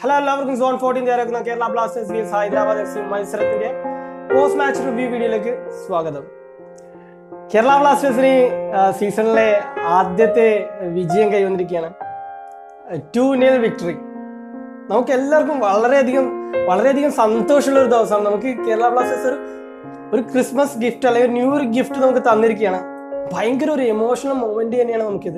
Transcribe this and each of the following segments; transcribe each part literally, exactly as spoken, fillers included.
Hello, everyone. Zone fourteen there. Kerala Blasters against Hyderabad F C മത്സരത്തിന്റെ post match review വീഡിയോയിലേക്ക് സ്വാഗതം. കേരള ബ്ലാസ്റ്റേഴ്സിന് സീസണിലെ ആദ്യത്തെ വിജയം കൈവന്നിരിക്കുകയാണ്. ടു നിൽ വിക്ടറി. നമുക്ക് എല്ലാവർക്കും വളരെയധികം വളരെയധികം സന്തോഷമുള്ള ഒരു ദിവസമാണ്. നമുക്ക് കേരള ബ്ലാസ്റ്റേഴ്സ് ഒരു ഒരു ക്രിസ്മസ് ഗിഫ്റ്റ് അല്ലെങ്കിൽ ന്യൂ ഇയർ ഗിഫ്റ്റ് നമുക്ക് തന്നിരിക്കുകയാണ്. ഭയങ്കര ഒരു എമോഷണൽ മൊമെന്റ് തന്നെയാണ് നമുക്കിത്.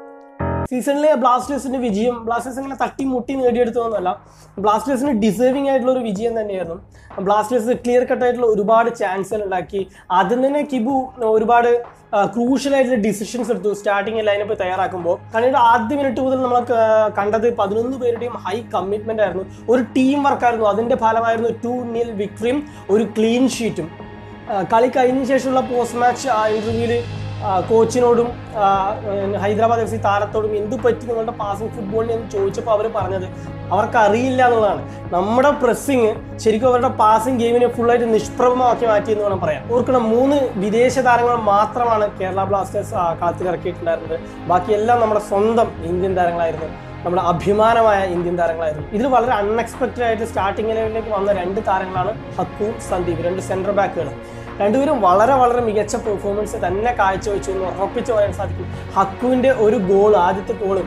സീസണിലെ ബ്ലാസ്റ്റേഴ്സിന്റെ വിജയം ബ്ലാസ്റ്റേഴ്സ് ഇങ്ങനെ തട്ടി മുട്ടി നേടിയെടുത്തതൊന്നുമല്ല, ബ്ലാസ്റ്റേഴ്സിന് ഡിസേർവിംഗ് ആയിട്ടുള്ള ഒരു വിജയം തന്നെയായിരുന്നു. ബ്ലാസ്റ്റേഴ്സ് ക്ലിയർ കട്ട് ആയിട്ടുള്ള ഒരുപാട് ചാൻസുകൾ ഉണ്ടാക്കി. അതിൽ തന്നെ കിബു ഒരുപാട് ക്രൂഷ്യൽ ആയിട്ടുള്ള ഡിസിഷൻസ് എടുത്തു സ്റ്റാർട്ടിങ് ലൈനപ്പ് തയ്യാറാക്കുമ്പോൾ. കാരണം ആദ്യ മിനിറ്റ് മുതൽ നമ്മൾ കണ്ടത് പതിനൊന്ന് പേരുടെയും ഹൈ കമ്മിറ്റ്മെന്റ് ആയിരുന്നു, ഒരു ടീം വർക്കായിരുന്നു. അതിന്റെ ഫലമായിരുന്നു ടു നിൽ വിക്ടറിയും ഒരു ക്ലീൻ ഷീറ്റും. കളി കഴിഞ്ഞ ശേഷമുള്ള പോസ്റ്റ് മാച്ച് ഇന്റർവ്യൂവിൽ കോച്ചിനോടും ഹൈദരാബാദ് എഫ് സി താരത്തോടും എന്ത് പറ്റി നിങ്ങളുടെ പാസിംഗ് ഫുട്ബോളിനെ എന്ന് ചോദിച്ചപ്പോൾ അവർ പറഞ്ഞത് അവർക്ക് അറിയില്ല എന്നുള്ളതാണ്. നമ്മുടെ പ്രസ്സിങ് ശരിക്കും അവരുടെ പാസിംഗ് ഗെയിമിനെ ഫുള്ളായിട്ട് നിഷ്പ്രഭമാക്കി മാറ്റി എന്ന് വേണം പറയാം. ഓർക്കണം, മൂന്ന് വിദേശ താരങ്ങൾ മാത്രമാണ് കേരള ബ്ലാസ്റ്റേഴ്സ് കളത്തിലിറക്കിയിട്ടുണ്ടായിരുന്നത്. ബാക്കിയെല്ലാം നമ്മുടെ സ്വന്തം ഇന്ത്യൻ താരങ്ങളായിരുന്നു, നമ്മുടെ അഭിമാനമായ ഇന്ത്യൻ താരങ്ങളായിരുന്നു. ഇതിൽ വളരെ അൺഎക്സ്പെക്റ്റഡ് ആയിട്ട് സ്റ്റാർട്ടിംഗ് ലെവലിലേക്ക് വന്ന രണ്ട് താരങ്ങളാണ് ഹക്കു, സന്ദീപ്, രണ്ട് സെൻട്രൽ ബാക്കുകൾ. രണ്ടുപേരും വളരെ വളരെ മികച്ച പെർഫോമൻസ് തന്നെ കാഴ്ചവെച്ചു എന്ന് ഉറപ്പിച്ച് പറയാൻ സാധിക്കും. ഹക്കുവിൻ്റെ ഒരു ഗോൾ, ആദ്യത്തെ ഗോള്,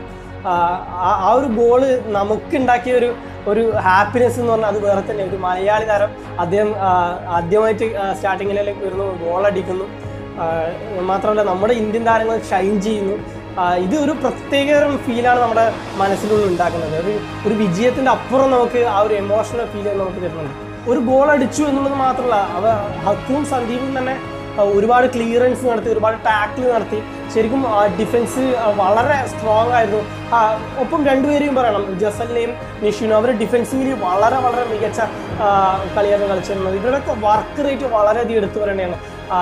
ആ ഒരു ഗോള് നമുക്കുണ്ടാക്കിയ ഒരു ഒരു ഹാപ്പിനെസ് എന്ന് പറഞ്ഞാൽ അത് വേറെ തന്നെ. ഒരു മലയാളി താരം അദ്ദേഹം ആദ്യമായിട്ട് സ്റ്റാർട്ടിങ്ങിലേക്ക് വരുന്നു, ഗോളടിക്കുന്നു. മാത്രമല്ല നമ്മുടെ ഇന്ത്യൻ താരങ്ങൾ ഷൈൻ ചെയ്യുന്നു. ഇത് ഒരു പ്രത്യേകതരം ഫീലാണ് നമ്മുടെ മനസ്സിനുള്ളിൽ ഉണ്ടാക്കുന്നത്. ഒരു ഒരു വിജയത്തിൻ്റെ അപ്പുറം നമുക്ക് ആ ഒരു എമോഷണൽ ഫീൽ നമുക്ക് തരുന്നുണ്ട്. ഒരു ഗോൾ അടിച്ചു എന്നുള്ളത് മാത്രമല്ല, അവ ഹക്കും സന്ദീപും തന്നെ ഒരുപാട് ക്ലിയറൻസ് നടത്തി, ഒരുപാട് ടാക്കിൾ നടത്തി. ശരിക്കും ഡിഫൻസ് വളരെ സ്ട്രോങ് ആയിരുന്നു. ഒപ്പം രണ്ടുപേരെയും പറയണം, ജസലിനെയും നിഷിനും. അവർ ഡിഫൻസീവില് വളരെ വളരെ മികച്ച കളിയാണ് കളിച്ചിരുന്നത്. ഇവരുടെയൊക്കെ വർക്ക് റേറ്റ് വളരെയധികം എടുത്തു പറയേണ്ടതാണ്.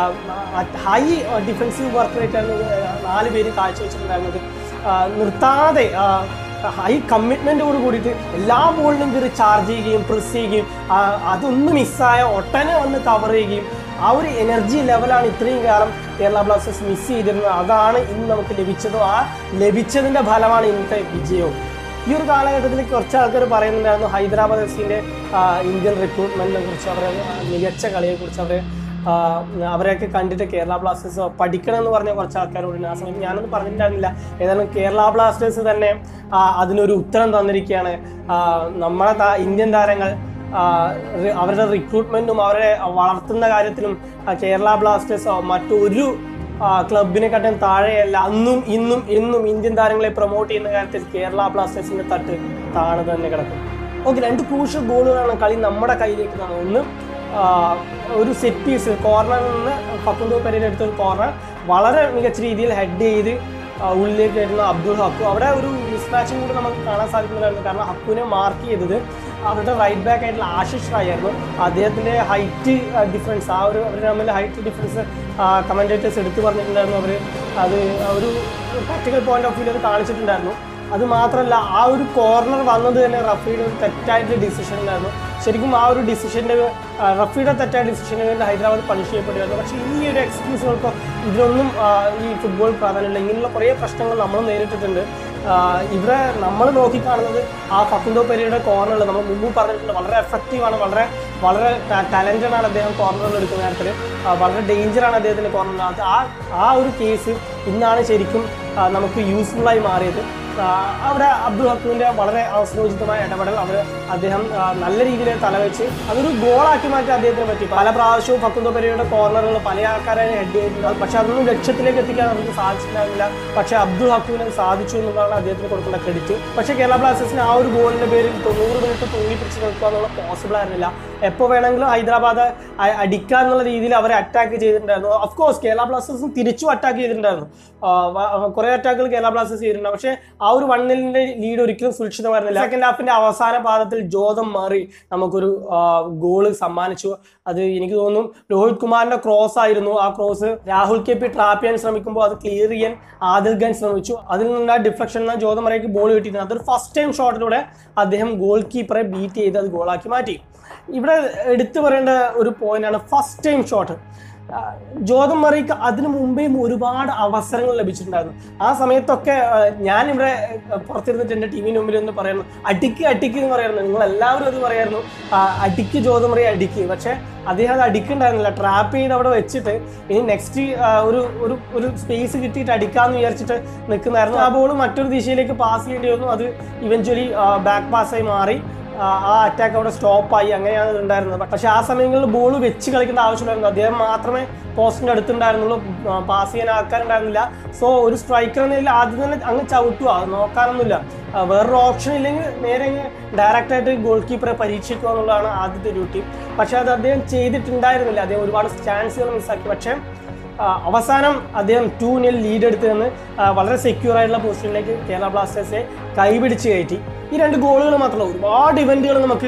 ഹൈ ഡിഫൻസീവ് വർക്ക് റേറ്റാണ് നാല് പേര് കാഴ്ചവെച്ചിട്ടുണ്ടായിരുന്നത്. നിർത്താതെ ഹൈ കമ്മിറ്റ്മെൻറ്റോട് കൂടിയിട്ട് എല്ലാ ബോളിലും കയറി ചാർജ് ചെയ്യുകയും പ്രസ് ചെയ്യുകയും അതൊന്നും മിസ്സായ ഒട്ടനെ വന്ന് കവർ ചെയ്യുകയും ആ ഒരു എനർജി ലെവലാണ് ഇത്രയും കാലം കേരള ബ്ലാസ്റ്റേഴ്സ് മിസ് ചെയ്തിരുന്നത്. അതാണ് ഇന്ന് നമുക്ക് ലഭിച്ചതും ആ ലഭിച്ചതിൻ്റെ ഫലമാണ് ഇന്നത്തെ വിജയവും. ഈ ഒരു കാലഘട്ടത്തിൽ കുറച്ച് ആൾക്കാർ പറയുന്നുണ്ടായിരുന്നു ഹൈദരാബാദ് എഫ് സിൻ്റെ ഇന്ത്യൻ റിക്രൂട്ട്മെൻറ്റിനെ കുറിച്ച്, അവരെ മികച്ച കളിയെക്കുറിച്ച്, അവരെ അവരെയൊക്കെ കണ്ടിട്ട് കേരള ബ്ലാസ്റ്റേഴ്സ് പഠിക്കണം എന്ന് പറഞ്ഞ കുറച്ച് ആൾക്കാരോട് ആ സമയത്ത് ഞാനൊന്നും പറഞ്ഞിട്ടുണ്ടായിരുന്നില്ല. ഏതായാലും കേരള ബ്ലാസ്റ്റേഴ്സ് തന്നെ അതിനൊരു ഉത്തരം തന്നിരിക്കുകയാണ്. നമ്മളെ ഇന്ത്യൻ താരങ്ങൾ അവരുടെ റിക്രൂട്ട്മെൻറ്റും അവരെ വളർത്തുന്ന കാര്യത്തിലും കേരള ബ്ലാസ്റ്റേഴ്സ് മറ്റൊരു ക്ലബിനെക്കാട്ടും താഴെയല്ല. അന്നും ഇന്നും എന്നും ഇന്ത്യൻ താരങ്ങളെ പ്രൊമോട്ട് ചെയ്യുന്ന കാര്യത്തിൽ കേരള ബ്ലാസ്റ്റേഴ്സിൻ്റെ തട്ട് താഴെ തന്നെ കിടക്കും. ഓക്കെ, രണ്ട് ക്രൂഷ്യൽ ഗോളുകളാണ് കളി നമ്മുടെ കയ്യിലേക്ക് തന്നത്. ഒന്ന് ഒരു സെറ്റ് പീസ് കോർണറിൽ നിന്ന് ഫക്കുണ്ടോ പെരേര എടുത്ത ഒരു കോർണർ വളരെ മികച്ച രീതിയിൽ ഹെഡ് ചെയ്ത് ഉള്ളിലേക്ക് വരുന്ന അബ്ദുൾ ഹക്കു. അവിടെ ഒരു മിസ് മാച്ചും കൂടി നമുക്ക് കാണാൻ സാധിക്കുന്നുണ്ടായിരുന്നു. കാരണം ഹക്കുവിനെ മാർക്ക് ചെയ്തത് അവരുടെ റൈറ്റ് ബാക്ക് ആയിട്ടുള്ള ആശിഷ് റായ് ആയിരുന്നു. അദ്ദേഹത്തിൻ്റെ ഹൈറ്റ് ഡിഫറൻസ്, ആ ഒരു അവർ തമ്മിൽ ഹൈറ്റ് ഡിഫറൻസ് കമൻറ്റേറ്റേഴ്സ് എടുത്തു പറഞ്ഞിട്ടുണ്ടായിരുന്നു. അവർ അത് ഒരു പ്രാക്ടിക്കൽ പോയിന്റ് ഓഫ് വ്യൂ അത് കാണിച്ചിട്ടുണ്ടായിരുന്നു. അത് മാത്രമല്ല, ആ ഒരു കോർണർ വന്നത് തന്നെ റഫീയുടെ ഒരു തെറ്റായിട്ടുള്ള ഡിസിഷൻ ഉണ്ടായിരുന്നു. ശരിക്കും ആ ഒരു ഡിസിഷൻ്റെ റഫീയുടെ തെറ്റായ ഡിസിഷന് വേണ്ടി ഹൈദരാബാദ് പണിഷ് ചെയ്യപ്പെടുകയായിരുന്നു. പക്ഷേ ഈ ഒരു എക്സ്ക്യൂസുകൾക്കോ ഇതിനൊന്നും ഈ ഫുട്ബോൾ പ്രാധാന്യമില്ല. ഇങ്ങനെയുള്ള കുറേ പ്രശ്നങ്ങൾ നമ്മൾ നേരിട്ടിട്ടുണ്ട്. ഇവിടെ നമ്മൾ നോക്കിക്കാണുന്നത് ആ ഫക്കുണ്ടോ പെരയുടെ കോർണറിൽ നമ്മൾ മുമ്പ് പറഞ്ഞിട്ടുണ്ട് വളരെ എഫക്റ്റീവാണ്, വളരെ വളരെ ടാലൻറ്റഡ് ആണ് അദ്ദേഹം കോർണറിൽ എടുക്കുന്ന കാര്യത്തിൽ. വളരെ ഡേഞ്ചറാണ് അദ്ദേഹത്തിൻ്റെ കോർണർ. അത് ആ ആ ഒരു കേസ് ഇന്നാണ് ശരിക്കും നമുക്ക് യൂസ്ഫുള്ളായി മാറിയത്. അവിടെ അബ്ദുൾ ഹക്കുവിൻ്റെ വളരെ അവസരോചിതമായ ഇടപെടൽ, അവർ അദ്ദേഹം നല്ല രീതിയിൽ തലവെച്ച് അതൊരു ഗോളാക്കി മാറ്റി അദ്ദേഹത്തിന് പറ്റി. പല പ്രാവശ്യവും ഫക്കുണ്ടോ പെരയുടെ കോർണറുകൾ പല ആൾക്കാരെ ഹെഡ് ചെയ്തിട്ടുണ്ട്. പക്ഷെ അതൊന്നും ലക്ഷ്യത്തിലേക്ക് എത്തിക്കാൻ അവർക്ക് സാധിച്ചിട്ടുണ്ടായിരുന്നില്ല. പക്ഷേ അബ്ദുൾ ഹക്കുവിന് സാധിച്ചു എന്നുള്ളതാണ് അദ്ദേഹത്തിന് കൊടുക്കേണ്ട ക്രെഡിറ്റ്. പക്ഷേ കേരള ബ്ലാസ്റ്റേഴ്സിന് ആ ഒരു ഗോളിൻ്റെ പേരിൽ തൊണ്ണൂറ് മിനിറ്റ് തൂങ്ങി പിടിച്ച് നിൽക്കുക എന്നുള്ള പോസിബിൾ ആയിരുന്നില്ല. എപ്പോൾ വേണമെങ്കിലും ഹൈദരാബാദ് അടിക്കുക എന്നുള്ള രീതിയിൽ അവരെ അറ്റാക്ക് ചെയ്തിട്ടുണ്ടായിരുന്നു. ഓഫ്കോഴ്സ് കേരള ബ്ലാസ്റ്റേഴ്സും തിരിച്ചും അറ്റാക്ക് ചെയ്തിട്ടുണ്ടായിരുന്നു. കുറേ അറ്റാക്കുകൾ കേരള ബ്ലാസ്റ്റേഴ്സ് ചെയ്തിട്ടുണ്ട്. പക്ഷേ ആ ഒരു വണ്ണിലിൻ്റെ ലീഡ് ഒരിക്കലും സുരക്ഷിതമായിരുന്നില്ല. സെക്കൻഡ് ഹാഫിന്റെ അവസാന പാദത്തിൽ ജോതം മാറി നമുക്കൊരു ഗോള് സമ്മാനിച്ചു. അത് എനിക്ക് തോന്നുന്നു രോഹിത് കുമാറിന്റെ ക്രോസ് ആയിരുന്നു. ആ cross Rahul K P trap ചെയ്യാൻ ശ്രമിക്കുമ്പോൾ അത് ക്ലിയർ ചെയ്യാൻ ആദിൽ ഖാൻ ശ്രമിച്ചു. അതിൽ നിന്ന് ആ ഡിഫ്ലക്ഷൻ ജോതം മറയ്ക്ക് ബോൾ കിട്ടിയിരുന്നു. അതൊരു ഫസ്റ്റ് ടൈം ഷോട്ടിലൂടെ അദ്ദേഹം ഗോൾ കീപ്പറെ ബീറ്റ് ചെയ്ത് അത് ഗോളാക്കി മാറ്റി. ഇവിടെ എടുത്തു പറയേണ്ട ഒരു പോയിന്റാണ് ഫസ്റ്റ് ടൈം ഷോട്ട്. ജോതം മറിക്ക് അതിനു മുമ്പേയും ഒരുപാട് അവസരങ്ങൾ ലഭിച്ചിട്ടുണ്ടായിരുന്നു. ആ സമയത്തൊക്കെ ഞാൻ ഇവിടെ പുറത്തിരുന്നിട്ട് എൻ്റെ ടീമിന് മുമ്പിൽ ഒന്ന് പറയുന്നു, അടിക്ക് അടിക്ക് എന്ന് പറയുന്നു. നിങ്ങൾ എല്ലാവരും അത് പറയായിരുന്നു, അടിക്ക് ജോതം മറി അടിക്ക്. പക്ഷെ അദ്ദേഹം അത് അടിക്കുന്നുണ്ടായിരുന്നില്ല. ട്രാപ്പ് ചെയ്ത് അവിടെ വെച്ചിട്ട് ഇനി നെക്സ്റ്റ് ഒരു ഒരു ഒരു സ്പേസ് കിട്ടിയിട്ട് അടിക്കാമെന്ന് വിചാരിച്ചിട്ട് നിൽക്കുന്നായിരുന്നു. ആ ബോൾ മറ്റൊരു ദിശയിലേക്ക് പാസ് ചെയ്യേണ്ടി വന്നു. അത് ഇവഞ്ച്വലി ബാക്ക് പാസ്സായി മാറി. ആ അറ്റാക്ക് അവിടെ സ്റ്റോപ്പായി. അങ്ങനെയാണ് ഉണ്ടായിരുന്നത്. പക്ഷെ ആ സമയങ്ങളിൽ ബോൾ വെച്ച് കളിക്കേണ്ട ആവശ്യമുണ്ടായിരുന്നു. അദ്ദേഹം മാത്രമേ പോസ്റ്റിൻ്റെ അടുത്തുണ്ടായിരുന്നുള്ളൂ, പാസ് ചെയ്യാൻ ആൾക്കാരുണ്ടായിരുന്നില്ല. സോ ഒരു സ്ട്രൈക്കർ എന്നതിൽ ആദ്യം തന്നെ അങ്ങ് ചവിട്ടുക, നോക്കാനൊന്നുമില്ല. വേറൊരു ഓപ്ഷൻ ഇല്ലെങ്കിൽ നേരെ ഡയറക്റ്റായിട്ട് ഗോൾ കീപ്പറെ പരീക്ഷിക്കുക എന്നുള്ളതാണ് ആദ്യത്തെ ഡ്യൂട്ടി. പക്ഷെ അത് അദ്ദേഹം ചെയ്തിട്ടുണ്ടായിരുന്നില്ല. അദ്ദേഹം ഒരുപാട് ചാൻസുകൾ മിസ്സാക്കി. പക്ഷേ അവസാനം അദ്ദേഹം ടു നിൽ ലീഡ് എടുത്ത് നിന്ന് വളരെ സെക്യൂർ ആയിട്ടുള്ള പൊസിഷനിലേക്ക് കേരള ബ്ലാസ്റ്റേഴ്സിനെ കൈപിടിച്ച് കയറ്റി. ഈ രണ്ട് ഗോളുകൾ മാത്രമല്ല, ഒരുപാട് ഇവൻറ്റുകൾ നമുക്ക്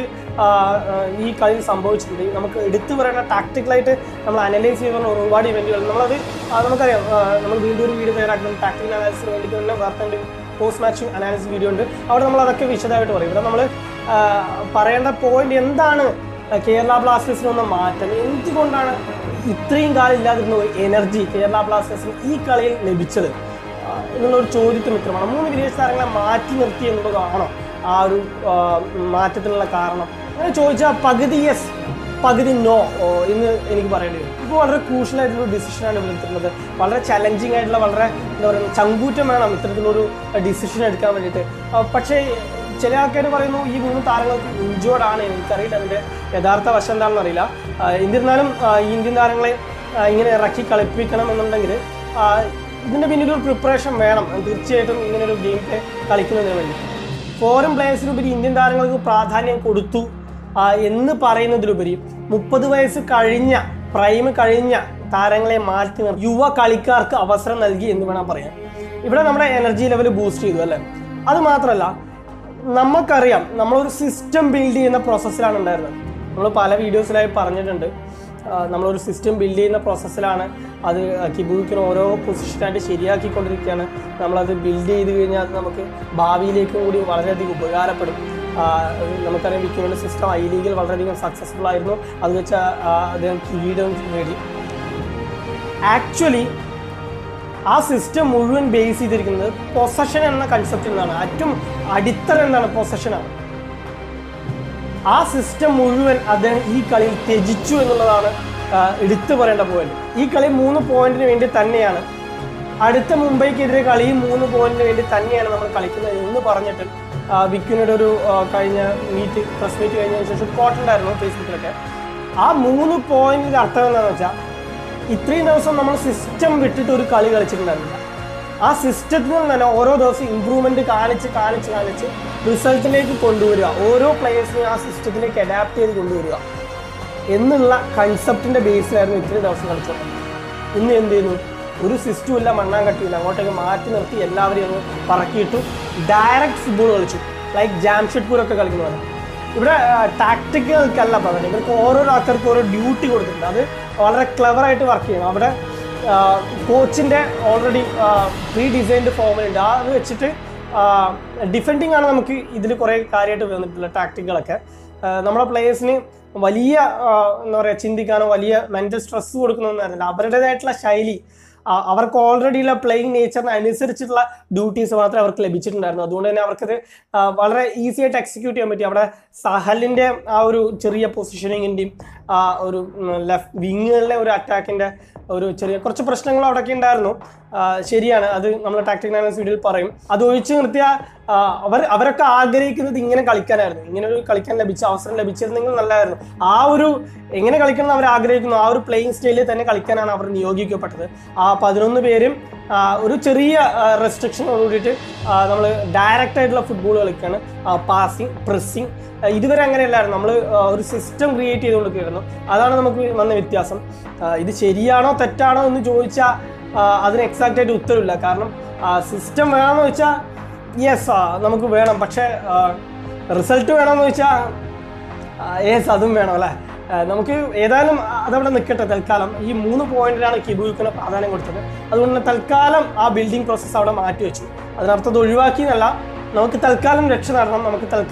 ഈ കളിയിൽ സംഭവിച്ചിട്ടുണ്ട്. നമുക്ക് എടുത്തു പറയുന്ന ടാക്ടിക്കലായിട്ട് നമ്മൾ അനലൈസ് ചെയ്യുന്ന ഒരുപാട് ഇവൻറ്റുകൾ നമ്മളത് നമുക്കറിയാം. നമ്മൾ വീണ്ടും ഒരു വീഡിയോ തയ്യാറാക്കുന്നത് ടാക്ടിക്കൽ അനാലിസിന് വേണ്ടിയിട്ട് തന്നെ വേറെ പോസ്റ്റ് മാച്ച് അനാലിസിസ് വീഡിയോ ഉണ്ട്. അവിടെ നമ്മൾ അതൊക്കെ വിശദമായിട്ട് പറയും. ഇവിടെ നമ്മൾ പറയേണ്ട പോയിന്റ് എന്താണ്, കേരള ബ്ലാസ്റ്റേഴ്സിനൊന്ന് മാറ്റം, എന്തുകൊണ്ടാണ് ഇത്രയും കാലം ഇല്ലാതിരുന്ന ഒരു എനർജി കേരള ബ്ലാസ്റ്റേഴ്സിന് ഈ കളിയിൽ ലഭിച്ചത് എന്നുള്ളൊരു ചോദ്യത്തിന് ഉത്തരമാണ്. മൂന്ന് വിദേശ താരങ്ങളെ മാറ്റി നിർത്തി എന്നുള്ളതാണോ ആ ഒരു മാറ്റത്തിനുള്ള കാരണം? അങ്ങനെ ചോദിച്ചാൽ പകുതി യെസ്, പകുതി നോ എന്ന് എനിക്ക് പറയേണ്ടി വരും. ഇപ്പോൾ വളരെ ക്രൂഷ്യലായിട്ടുള്ള ഡിസിഷനാണ് എടുത്തിട്ടുള്ളത്. വളരെ ചലഞ്ചിങ് ആയിട്ടുള്ള, വളരെ എന്താ പറയുക, ചങ്കൂറ്റം വേണം ഇത്തരത്തിലൊരു ഡിസിഷൻ എടുക്കാൻ വേണ്ടിയിട്ട്. പക്ഷേ ചില ആൾക്കാർ പറയുന്നു ഈ മൂന്ന് താരങ്ങൾക്ക് ഇഞ്ചോർഡ് ആണ്. എനിക്കറിയില്ല അതിൻ്റെ യഥാർത്ഥ വശം എന്താണെന്ന് അറിയില്ല. എന്നിരുന്നാലും ഈ ഇന്ത്യൻ താരങ്ങളെ ഇങ്ങനെ ഇറക്കി കളിപ്പിക്കണം എന്നുണ്ടെങ്കിൽ ഇതിൻ്റെ പിന്നിലൊരു പ്രിപ്പറേഷൻ വേണം തീർച്ചയായിട്ടും, ഇങ്ങനൊരു ഗെയിം പ്ലേ കളിക്കുന്നതിന് വേണ്ടി. ഫോറിൻ പ്ലേയേഴ്സിനുപരി ഇന്ത്യൻ താരങ്ങൾക്ക് പ്രാധാന്യം കൊടുത്തു എന്ന് പറയുന്നതിലുപരി മുപ്പത് വയസ്സ് കഴിഞ്ഞ പ്രൈം കഴിഞ്ഞ താരങ്ങളെ മാറ്റി നിർത്തി യുവ കളിക്കാർക്ക് അവസരം നൽകി എന്ന് വേണം പറയാൻ. ഇവിടെ നമ്മുടെ എനർജി ലെവൽ ബൂസ്റ്റ് ചെയ്തു അല്ലേ. അത് മാത്രമല്ല, നമുക്കറിയാം നമ്മളൊരു സിസ്റ്റം ബിൽഡ് ചെയ്യുന്ന പ്രോസസ്സിലാണ് ഉണ്ടായിരുന്നത്. നമ്മൾ പല വീഡിയോസിലായി പറഞ്ഞിട്ടുണ്ട്, നമ്മളൊരു സിസ്റ്റം ബിൽഡ് ചെയ്യുന്ന പ്രോസസ്സിലാണ്. അത് കിബുവിക്കിന് ഓരോ പൊസിഷനായിട്ട് ശരിയാക്കിക്കൊണ്ടിരിക്കുകയാണ്. നമ്മളത് ബിൽഡ് ചെയ്ത് കഴിഞ്ഞാൽ അത് നമുക്ക് ഭാവിയിലേക്കും കൂടി വളരെയധികം ഉപകാരപ്പെടും. നമുക്കറിയാം വിക്കിയുടെ സിസ്റ്റം ഐ ലീഗിൽ വളരെയധികം സക്സസ്ഫുൾ ആയിരുന്നു. അത് വെച്ച് അദ്ദേഹം കിരീടം നേടി. ആക്ച്വലി ആ സിസ്റ്റം മുഴുവൻ ബേസ് ചെയ്തിരിക്കുന്നത് പൊസഷൻ എന്ന കൺസെപ്റ്റിൽ നിന്നാണ്. ഏറ്റവും അടിത്തറ എന്താണ്? പൊസഷനാണ്. ആ സിസ്റ്റം മുഴുവൻ അദ്ദേഹം ഈ കളിയിൽ ത്യജിച്ചു എന്നുള്ളതാണ് എടുത്തു പറയേണ്ട പോയിന്റ്. ഈ കളി മൂന്ന് പോയിന്റിന് വേണ്ടി തന്നെയാണ്, അടുത്ത മുംബൈക്കെതിരെ കളിയും മൂന്ന് പോയിന്റിന് വേണ്ടി തന്നെയാണ് നമ്മൾ കളിക്കുന്നത് എന്ന് പറഞ്ഞിട്ട് വിക്കിനയുടെ ഒരു കഴിഞ്ഞ മീറ്റ് പ്രസ് മീറ്റ് കഴിഞ്ഞതിന് ശേഷം കോട്ടുണ്ടായിരുന്നു ഫേസ്ബുക്കിലൊക്കെ. ആ മൂന്ന് പോയിന്റിന്റെ അർത്ഥം എന്താണെന്ന് വെച്ചാൽ ഇത്രയും ദിവസം നമ്മൾ സിസ്റ്റം വിട്ടിട്ട് ഒരു കളി കളിച്ചിട്ടുണ്ടായിരുന്നില്ല. ആ സിസ്റ്റത്തിൽ നിന്ന് തന്നെ ഓരോ ദിവസം ഇമ്പ്രൂവ്മെന്റ് കാണിച്ച് കാണിച്ച് കാണിച്ച് റിസൾട്ടിലേക്ക് കൊണ്ടുവരിക, ഓരോ പ്ലേയേഴ്സിനെയും ആ സിസ്റ്റത്തിലേക്ക് അഡാപ്റ്റ് ചെയ്ത് കൊണ്ടുവരിക എന്നുള്ള കൺസെപ്റ്റിന്റെ ബേസിലായിരുന്നു ഇത്രയും ദിവസം കളിച്ചത്. ഇന്ന് എന്ത് ചെയ്യുന്നു? ഒരു സിസ്റ്റവും ഇല്ല, മണ്ണാങ്കട്ടിയില്ല, അങ്ങോട്ടേക്ക് മാറ്റി നിർത്തി എല്ലാവരെയും ഒന്ന് പറക്കിയിട്ടു ഡയറക്റ്റ് ഫുട്ബോൾ കളിച്ചു. ലൈക്ക് ജാംഷഡ്പൂരൊക്കെ കളിക്കുന്നതാണ്. ഇവിടെ ടാക്ടിക്കൽക്കല്ല പറഞ്ഞത്, ഇവർക്ക് ഓരോ ആൾക്കാർക്ക് ഓരോ ഡ്യൂട്ടി കൊടുത്തിട്ടുണ്ട്. അത് വളരെ ക്ലെവറായിട്ട് വർക്ക് ചെയ്യണം. അവിടെ കോച്ചിൻ്റെ ഓൾറെഡി പ്രീ ഡിസൈൻഡ് ഫോമിലുണ്ട്. അത് വെച്ചിട്ട് ഡിഫെൻഡിങ് ആണ് നമുക്ക് ഇതിൽ കുറേ കാര്യമായിട്ട് വന്നിട്ടുള്ള ടാക്ടിക്കുകളൊക്കെ. നമ്മുടെ പ്ലേയേഴ്സിന് വലിയ എന്താ പറയുക ചിന്തിക്കാനോ വലിയ മെൻ്റൽ സ്ട്രെസ് കൊടുക്കണമെന്നായിരുന്നില്ല. അവരുടേതായിട്ടുള്ള ശൈലി, അവർക്ക് ഓൾറെഡി ഉള്ള പ്ലേയിങ് നേച്ചറിന് അനുസരിച്ചിട്ടുള്ള ഡ്യൂട്ടീസ് മാത്രമേ അവർക്ക് ലഭിച്ചിട്ടുണ്ടായിരുന്നു. അതുകൊണ്ട് തന്നെ അവർക്കത് വളരെ ഈസി ആയിട്ട് എക്സിക്യൂട്ട് ചെയ്യാൻ പറ്റി. അവിടെ സഹലിൻ്റെ ആ ഒരു ചെറിയ പൊസിഷനിങ്ങിൻ്റെയും ആ ഒരു ലെഫ്റ്റ് വിങ്ങുകളിലെ ഒരു അറ്റാക്കിൻ്റെ ഒരു ചെറിയ കുറച്ച് പ്രശ്നങ്ങൾ അവിടെയൊക്കെ ഉണ്ടായിരുന്നു. ശരിയാണ്, അത് നമ്മൾ ടാക്ടിക്കൽ അനാലിസിസ് വീഡിയോയിൽ പറയും. അത് ഒഴിച്ചു നിർത്തിയാൽ അവർ അവരൊക്കെ ആഗ്രഹിക്കുന്നത് ഇങ്ങനെ കളിക്കാനായിരുന്നു. ഇങ്ങനെ ഒരു കളിക്കാൻ ലഭിച്ച അവസരം ലഭിച്ചിരുന്നെങ്കിൽ നല്ലതായിരുന്നു. ആ ഒരു എങ്ങനെ കളിക്കണം അവർ ആഗ്രഹിക്കുന്നു ആ ഒരു പ്ലേയിങ് സ്റ്റൈലിൽ തന്നെ കളിക്കാനാണ് അവർ നിയോഗിക്കപ്പെട്ടത്. ആ പതിനൊന്ന് പേരും ഒരു ചെറിയ റെസ്ട്രിക്ഷനോട് കൂടിയിട്ട് നമ്മൾ ഡയറക്റ്റ് ആയിട്ടുള്ള ഫുട്ബോൾ കളിക്കുകയാണ്. പാസിങ്, പ്രസ്സിങ് ഇതുവരെ അങ്ങനെയല്ലായിരുന്നു. നമ്മൾ ഒരു സിസ്റ്റം ക്രിയേറ്റ് ചെയ്തുകൊണ്ട് കയറുന്നു. അതാണ് നമുക്ക് വന്ന വ്യത്യാസം. ഇത് ശരിയാണോ തെറ്റാണോ എന്ന് ചോദിച്ചാൽ അതിന് എക്സാക്റ്റ് ആയിട്ട് ഉത്തരവില്ല. കാരണം സിസ്റ്റം വേണമെന്ന് വെച്ചാൽ യെസ് നമുക്ക് വേണം, പക്ഷേ റിസൾട്ട് വേണമെന്ന് വെച്ചാൽ യെസ് അതും വേണം അല്ലേ. നമുക്ക് ഏതായാലും അതവിടെ നിൽക്കട്ടെ തൽക്കാലം. ഈ മൂന്ന് പോയിന്റിലാണ് കിബുവിക്കിന് പ്രാധാന്യം കൊടുത്തത്. അതുകൊണ്ട് തൽക്കാലം ആ ബിൽഡിംഗ് പ്രോസസ്സ് അവിടെ മാറ്റി വെച്ചു. അതിനർത്ഥം ഒഴിവാക്കി എന്നല്ല, നമുക്ക് തൽക്കാലം രക്ഷ നടണം. നമുക്ക് തൽക്കാലം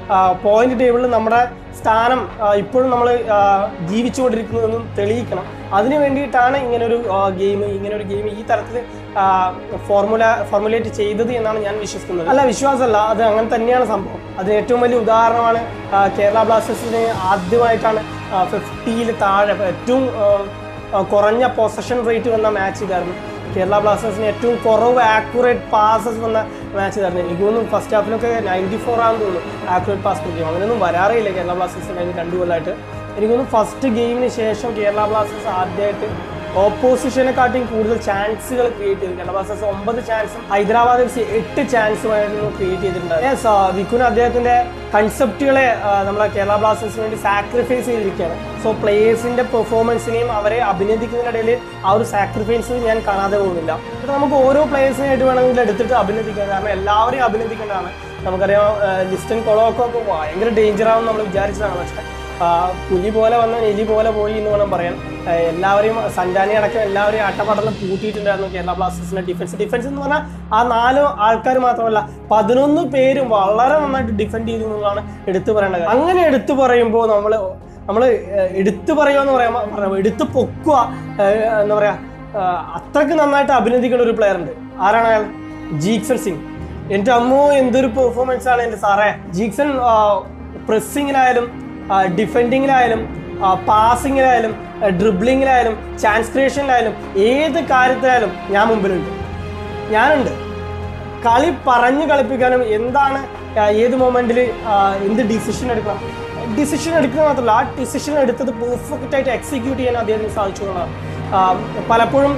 പോയിന്റ് ടേബിളിൽ നമ്മുടെ സ്ഥാനം ഇപ്പോഴും നമ്മൾ ജീവിച്ചുകൊണ്ടിരിക്കുന്നതെന്നും തെളിയിക്കണം. അതിന് വേണ്ടിയിട്ടാണ് ഇങ്ങനൊരു ഗെയിം ഇങ്ങനൊരു ഗെയിം ഈ തരത്തിൽ ഫോർമുല ഫോർമുലേറ്റ് ചെയ്തത് എന്നാണ് ഞാൻ വിശ്വസിക്കുന്നത്. അല്ല, വിശ്വാസമല്ല, അത് അങ്ങനെ തന്നെയാണ് സംഭവം. അതിന് ഏറ്റവും വലിയ ഉദാഹരണമാണ് കേരള ബ്ലാസ്റ്റേഴ്സിന് ആദ്യമായിട്ടാണ് ഫിഫ്റ്റിയിൽ താഴെ ഏറ്റവും കുറഞ്ഞ പൊസഷൻ റേറ്റ് വന്ന മാച്ച് ഇതായിരുന്നു. കേരള ബ്ലാസ്റ്റേഴ്സിന് ഏറ്റവും കുറവ് ആക്യുറേറ്റ് പാസസ് വന്ന മാച്ച് ഇതായിരുന്നു. എനിക്ക് തോന്നുന്നു ഫസ്റ്റ് ഹാഫിലൊക്കെ നയൻറ്റി ഫോർ ആണെന്ന് തോന്നുന്നു ആക്യുറേറ്റ് പാസ് ഗെയിം. അങ്ങനെയൊന്നും വരാറില്ല കേരള ബ്ലാസ്റ്റേഴ്സിന് കഴിഞ്ഞ് രണ്ടു കൊല്ലമായിട്ട്. എനിക്ക് തോന്നുന്നു ഫസ്റ്റ് ഗെയിമിന് ശേഷം കേരള ബ്ലാസ്റ്റേഴ്സ് ആദ്യമായിട്ട് ഓപ്പോസിഷനെക്കാട്ടിയും കൂടുതൽ ചാൻസുകൾ ക്രിയേറ്റ് ചെയ്തു. കേരള ബ്ലാസ്റ്റേഴ്സ് ഒമ്പത് ചാൻസും ഹൈദരാബാദ് എഫ് സി എട്ട് ചാൻസുമായിരുന്നു ക്രിയേറ്റ് ചെയ്തിട്ടുണ്ടായിരുന്നു. വിക്കുന് അദ്ദേഹത്തിന്റെ കൺസെപ്റ്റുകളെ നമ്മളെ കേരള ബ്ലാസ്റ്റേഴ്സിന് വേണ്ടി സാക്രിഫൈസ് ചെയ്തിരിക്കുകയാണ്. സോ പ്ലേയേഴ്സിന്റെ പെർഫോമൻസിനെയും അവരെ അഭിനന്ദിക്കുന്നതിനിടയിൽ ആ ഒരു സാക്രിഫൈസ് ഞാൻ കാണാതെ പോകുന്നില്ല. അപ്പോൾ നമുക്ക് ഓരോ പ്ലേയേഴ്സിനായിട്ട് വേണമെങ്കിൽ എടുത്തിട്ട് അഭിനന്ദിക്കാം. കാരണം എല്ലാവരെയും അഭിനന്ദിക്കേണ്ടതാണ്. നമുക്കറിയാം ലിസ്റ്റൻ കൊളോക്കോ ഒക്കെ ഭയങ്കര ഡേഞ്ചറാണെന്ന് നമ്മൾ വിചാരിച്ചതാണ്. പക്ഷേ പുലി പോലെ വന്ന എലി പോലെ പോയി എന്ന് വേണം പറയാൻ. എല്ലാവരെയും സഞ്ചാനി അടക്കം എല്ലാവരെയും അട്ടപ്പടലം പൂട്ടിയിട്ടുണ്ടായിരുന്നു കേരള ബ്ലാസ്റ്റേഴ്സിന്റെ ഡിഫൻസ്. ഡിഫൻസ് എന്ന് പറഞ്ഞാൽ ആ നാല് ആൾക്കാർ മാത്രമല്ല പതിനൊന്ന് പേരും വളരെ നന്നായിട്ട് ഡിഫെൻഡ് ചെയ്തു എന്നുള്ളതാണ് എടുത്തു പറയേണ്ടത്. അങ്ങനെ എടുത്തു പറയുമ്പോൾ നമ്മൾ നമ്മൾ എടുത്തു പറയുക എന്ന് പറയാൻ എടുത്തു പൊക്കുക എന്താ പറയാ, അത്രയ്ക്ക് നന്നായിട്ട് അഭിനന്ദിക്കുന്ന ഒരു പ്ലെയർ ഉണ്ട്. ആരാണ് അയാൾ? ജീക്സൺ സിംഗ്. എൻ്റെ അമ്മോ എന്തൊരു പെർഫോമൻസ് ആണ് എൻ്റെ സാറേ. ജീക്സൺ പ്രസ്സിങ്ങിലായാലും ഡിഫെൻഡിങ്ങിലായാലും പാസിങ്ങിലായാലും ഡ്രിബ്ലിങ്ങിലായാലും ചാൻസ് ക്രിയേഷനിലായാലും ഏത് കാര്യത്തിലായാലും ഞാൻ മുമ്പിലുണ്ട്, ഞാനുണ്ട്. കളി പറഞ്ഞു കളിപ്പിക്കാനും എന്താണ് ഏത് മൊമെന്റിൽ എന്ത് ഡിസിഷൻ എടുക്കണം, ഡിസിഷൻ എടുക്കുക മാത്രമല്ല ആ ഡിസിഷൻ എടുത്തത് പെർഫെക്റ്റ് ആയിട്ട് എക്സിക്യൂട്ട് ചെയ്യാൻ അദ്ദേഹത്തിന് സാധിച്ചു എന്നുള്ളതാണ്. പലപ്പോഴും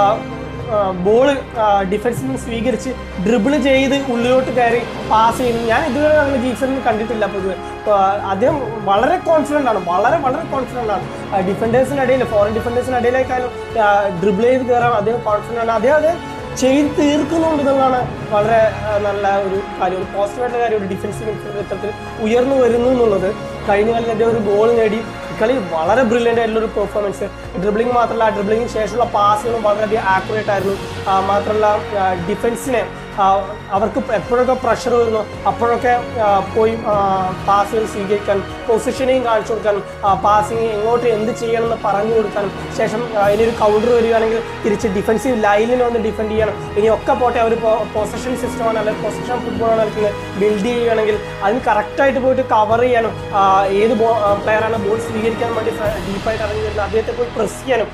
ബോൾ ഡിഫൻസിൽ നിന്ന് സ്വീകരിച്ച് ഡ്രിബിള് ചെയ്ത് ഉള്ളിലോട്ട് കയറി പാസ് ചെയ്യുന്നു ഞാൻ ഇതുവരെ അങ്ങനെ ജീക്സണിൽ കണ്ടിട്ടില്ല. പൊതുവെ അദ്ദേഹം വളരെ കോൺഫിഡൻ്റ് ആണ്, വളരെ വളരെ കോൺഫിഡൻ്റ് ആണ്. ഡിഫൻഡേഴ്സിൻ്റെ ഇടയിൽ ഫോറിൻ ഡിഫൻഡേഴ്സിൻ്റെ ഇടയിലേക്കായാലും ഡ്രിബിൾ ചെയ്ത് കയറാൻ അദ്ദേഹം കോൺഫിഡൻ്റ് ആണ്. അദ്ദേഹം അത് ചെയ്ത് തീർക്കുന്നുണ്ട് എന്നുള്ളതാണ് വളരെ നല്ല ഒരു കാര്യം, ഒരു പോസിറ്റീവായിട്ടുള്ള കാര്യം. ഒരു ഡിഫൻസീവ് മിഡ്ഫീൽഡർ ഉയർന്നു വരുന്നു എന്നുള്ളത്. കഴിഞ്ഞ കളിയിൽ അദ്ദേഹം ഒരു ഗോൾ നേടി. കളി വളരെ ബ്രില്യൻ്റ് ആയിട്ടുള്ളൊരു പെർഫോമൻസ്. ഡ്രിബ്ലിംഗ് മാത്രമല്ല ഡ്രിബ്ലിങ്ങിന് ശേഷമുള്ള പാസുകളും വളരെയധികം ആക്യുറേറ്റ് ആയിരുന്നു. മാത്രമല്ല ഡിഫൻസിനെ അവർക്ക് എപ്പോഴൊക്കെ പ്രഷർ വരുന്നു അപ്പോഴൊക്കെ പോയി പാസുകൾ സ്വീകരിക്കാനും പൊസിഷനിങ് കാണിച്ചു കൊടുക്കാനും പാസിങ് എങ്ങോട്ട് എന്ത് ചെയ്യണമെന്ന് പറഞ്ഞു കൊടുക്കാനും ശേഷം ഇനിയൊരു കൗണ്ടർ വരികയാണെങ്കിൽ തിരിച്ച് ഡിഫൻസീവ് ലൈനിൽ വന്ന് ഡിഫെൻഡ് ചെയ്യണം. ഇനിയൊക്കെ പോട്ടെ അവർ പൊസിഷൻ സിസ്റ്റമാണ് അല്ലെങ്കിൽ പൊസിഷൻ ഫുട്ബോളാണ് കളിക്കുന്നത്. ബിൽഡ് ചെയ്യുകയാണെങ്കിൽ അതിന് കറക്റ്റായിട്ട് പോയിട്ട് കവർ ചെയ്യാനും ഏത് ബോ പ്ലെയറാണ് ബോൾ സ്വീകരിക്കാൻ വേണ്ടി ഡീപ്പായിട്ട് ഇറങ്ങി വരുന്നത് അദ്ദേഹത്തെ പോയി പ്രസ് ചെയ്യാനും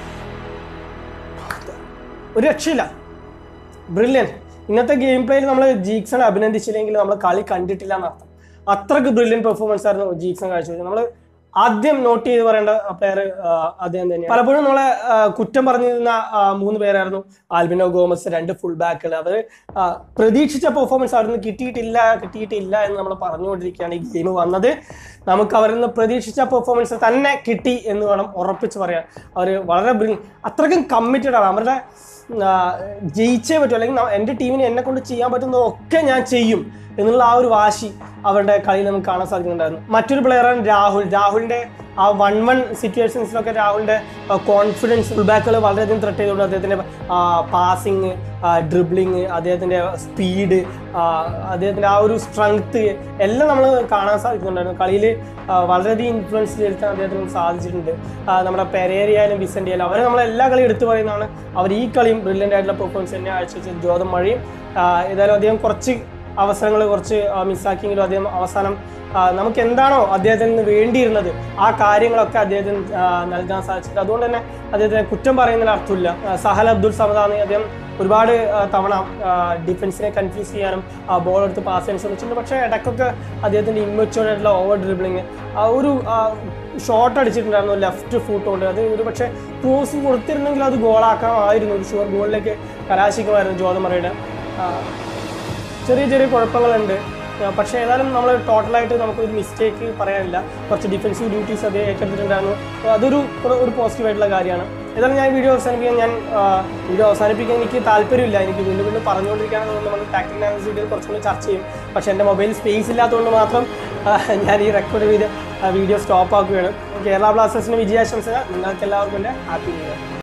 ഒരു രക്ഷയില്ല. ബ്രില്യൻ. ഇന്നത്തെ ഗെയിം പ്ലേയിൽ നമ്മൾ ജീക്സണെ അഭിനന്ദിച്ചില്ലെങ്കിൽ നമ്മൾ കളി കണ്ടിട്ടില്ല എന്നർത്ഥം. അത്രക്ക് ബ്രില്യൻ പെർഫോമൻസ് ആയിരുന്നു ജീക്സൺ കാഴ്ചവെച്ചത്. നമ്മൾ ആദ്യം നോട്ട് ചെയ്ത് പറയേണ്ട പ്ലെയർ അദ്ദേഹം തന്നെയാണ്. പലപ്പോഴും നമ്മളെ കുറ്റം പറഞ്ഞിരുന്ന മൂന്ന് പേരായിരുന്നു ആൽബിനോ ഗോമസ്, രണ്ട് ഫുൾ ബാക്കുകൾ. അവർ പ്രതീക്ഷിച്ച പെർഫോമൻസ് അവരിൽ നിന്ന് കിട്ടിയിട്ടില്ല കിട്ടിയിട്ടില്ല എന്ന് നമ്മൾ പറഞ്ഞുകൊണ്ടിരിക്കുകയാണ്. ഈ ഗെയിം വന്നത് നമുക്ക് അവരിൽ നിന്ന് പ്രതീക്ഷിച്ച പെർഫോമൻസ് തന്നെ കിട്ടി എന്ന് വേണം ഉറപ്പിച്ച് പറയാൻ. അവർ വളരെ ബ്രില്യൻ, അത്രയ്ക്കും കമ്മിറ്റഡ് ആണ്. അവരുടെ ജയിച്ചേ പറ്റൂ, അല്ലെങ്കിൽ എൻ്റെ ടീമിന് എന്നെ കൊണ്ട് ചെയ്യാൻ പറ്റുന്നതൊക്കെ ഞാൻ ചെയ്യും എന്നുള്ള ആ ഒരു വാശി അവരുടെ കളിയിൽ നമുക്ക് കാണാൻ സാധിക്കുന്നുണ്ടായിരുന്നു. മറ്റൊരു പ്ലെയറാണ് രാഹുൽ. രാഹുലിൻ്റെ ആ വൺ വൺ സിറ്റുവേഷൻസിലൊക്കെ രാഹുലിൻ്റെ കോൺഫിഡൻസ്, ഫുൾ ബാക്കുകൾ വളരെയധികം ത്രെട്ട് ചെയ്തുകൊണ്ട് അദ്ദേഹത്തിൻ്റെ പാസിങ്, ഡ്രിബ്ലിങ്, അദ്ദേഹത്തിൻ്റെ സ്പീഡ്, അദ്ദേഹത്തിൻ്റെ ആ ഒരു സ്ട്രെങ്ത്ത് എല്ലാം നമ്മൾ കാണാൻ സാധിക്കുന്നുണ്ടായിരുന്നു. കളിയിൽ വളരെയധികം ഇൻഫ്ലുവൻസ് ചെലുത്താൻ അദ്ദേഹത്തിന് സാധിച്ചിട്ടുണ്ട്. നമ്മുടെ പെരേരയായാലും വിസൻ്റെയായാലും അവരെ നമ്മൾ എല്ലാ കളിയും എടുത്തു പറയുന്നതാണ്. അവർ ഈ കളിയും ബ്രില്യൻ്റ് ആയിട്ടുള്ള പെർഫോമൻസ് തന്നെ കാഴ്ചവെച്ചത്. ജ്യോതം മഴയും ഏതായാലും അദ്ദേഹം കുറച്ച് അവസരങ്ങൾ കുറച്ച് മിസ്സാക്കിയെങ്കിലും അദ്ദേഹം അവസാനം നമുക്ക് എന്താണോ അദ്ദേഹത്തിന് നിന്ന് വേണ്ടിയിരുന്നത് ആ കാര്യങ്ങളൊക്കെ അദ്ദേഹത്തിന് നൽകാൻ സാധിച്ചിട്ട് അതുകൊണ്ട് തന്നെ അദ്ദേഹത്തിന് കുറ്റം പറയുന്നതിൽ അർത്ഥമില്ല. സഹൽ അബ്ദുൾ സമദാണ്. അദ്ദേഹം ഒരുപാട് തവണ ഡിഫൻസിനെ കൺഫ്യൂസ് ചെയ്യാനും ബോൾ എടുത്ത് പാസ് ചെയ്യാൻ ശ്രമിച്ചിട്ടുണ്ട്. പക്ഷേ ഇടയ്ക്കൊക്കെ അദ്ദേഹത്തിൻ്റെ ഇമ്മച്യൂർഡ് ആയിട്ടുള്ള ഓവർ ഡ്രിബ്ലിങ് ഒരു ഷോട്ട് അടിച്ചിട്ടുണ്ടായിരുന്നു ലെഫ്റ്റ് ഫുട്ട് കൊണ്ട്. അത് ഒരു പക്ഷേ ക്രോസിങ് കൊടുത്തിരുന്നെങ്കിൽ അത് ഗോളാക്കാമായിരുന്നു, ഒരു ഷുവർ ഗോളിലേക്ക് കലാശിക്കുമായിരുന്നു ജ്യോതമറയുടെ. ചെറിയ ചെറിയ കുഴപ്പങ്ങളുണ്ട്. പക്ഷേ ഏതായാലും നമ്മൾ ടോട്ടലായിട്ട് നമുക്കൊരു മിസ്റ്റേക്ക് പറയാനില്ല. കുറച്ച് ഡിഫൻസീവ് ഡ്യൂട്ടീസ് അത് ഏറ്റെടുത്തിട്ടുണ്ടായിരുന്നു. അതൊരു ഒരു പോസിറ്റീവായിട്ടുള്ള കാര്യമാണ്. ഏതായാലും ഞാൻ വീഡിയോ അവസാനിപ്പിക്കാൻ ഞാൻ വീഡിയോ അവസാനിപ്പിക്കാൻ എനിക്ക് താല്പര്യമില്ല. എനിക്ക് വീണ്ടും വീണ്ടും പറഞ്ഞുകൊണ്ടിരിക്കുകയാണെന്ന് നമ്മൾ ടാക്ടിക് അനാലിസിസ് വീഡിയോ കുറച്ചുകൂടി ചർച്ച ചെയ്യും. പക്ഷേ എൻ്റെ മൊബൈൽ സ്പേസ് ഇല്ലാത്തതുകൊണ്ട് മാത്രം ഞാൻ ഈ റെക്കോർഡ് ചെയ്ത് വീഡിയോ സ്റ്റോപ്പ് ആക്കുകയാണ്. കേരള ബ്ലാസ്റ്റേഴ്സിന് വിജയാശംസ. നിങ്ങൾക്ക് എല്ലാവർക്കും എൻ്റെ ഹാപ്പി ന്യൂ ഇയർ.